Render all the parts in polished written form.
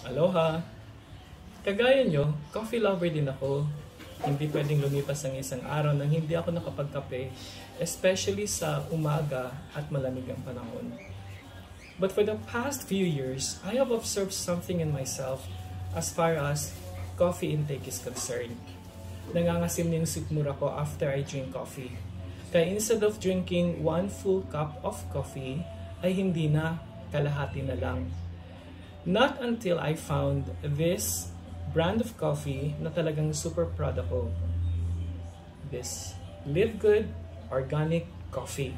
Aloha! Kagaya nyo, coffee lover din ako. Hindi pwedeng lumipas ang isang araw nang hindi ako nakapagkape, especially sa umaga at malamig ang panahon. But for the past few years, I have observed something in myself as far as coffee intake is concerned. Nangangasim na yung sikmura ko after I drink coffee. Kaya instead of drinking 1 full cup of coffee, ay hindi na, kalahati na lang. Not until I found this brand of coffee na talagang super proud ako. This LIVEGOOD Organic Coffee.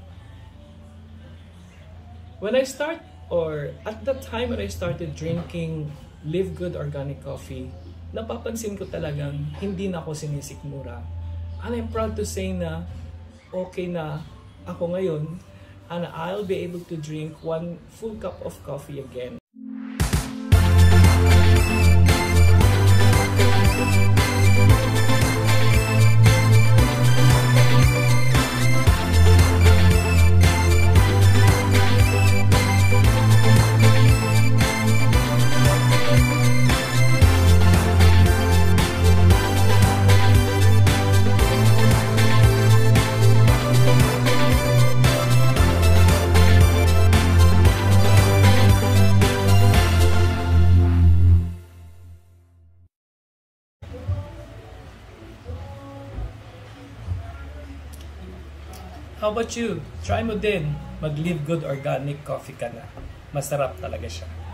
When I start, or at the time when I started drinking LIVEGOOD Organic Coffee, napapansin ko talagang hindi na ako sinisikmura. And I'm proud to say na okay na ako ngayon and I'll be able to drink 1 full cup of coffee again. How about you? Try mo din. Mag-LIVEGOOD Organic Coffee ka na. Masarap talaga siya.